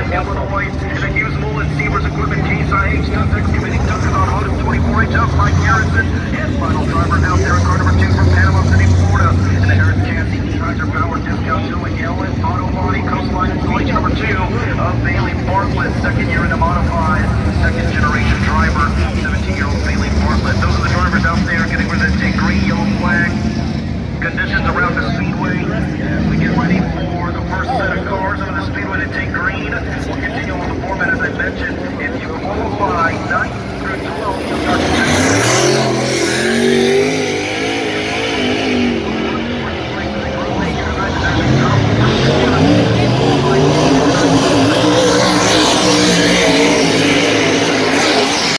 Illinois. And the Hughes Mullet Steamers Equipment Case IH Stunt Excavating Tuckers Automotive 24H up Mike Harrison. And final drivers out there in car number 2 from Panama City, Florida. And the Harris Chassis Heiser Power Discount Tooling Yellen Auto Body Coastline Installation number 2 of Bailey Bartlett. Second year in the modified, second generation driver. 17-year-old Bailey Bartlett.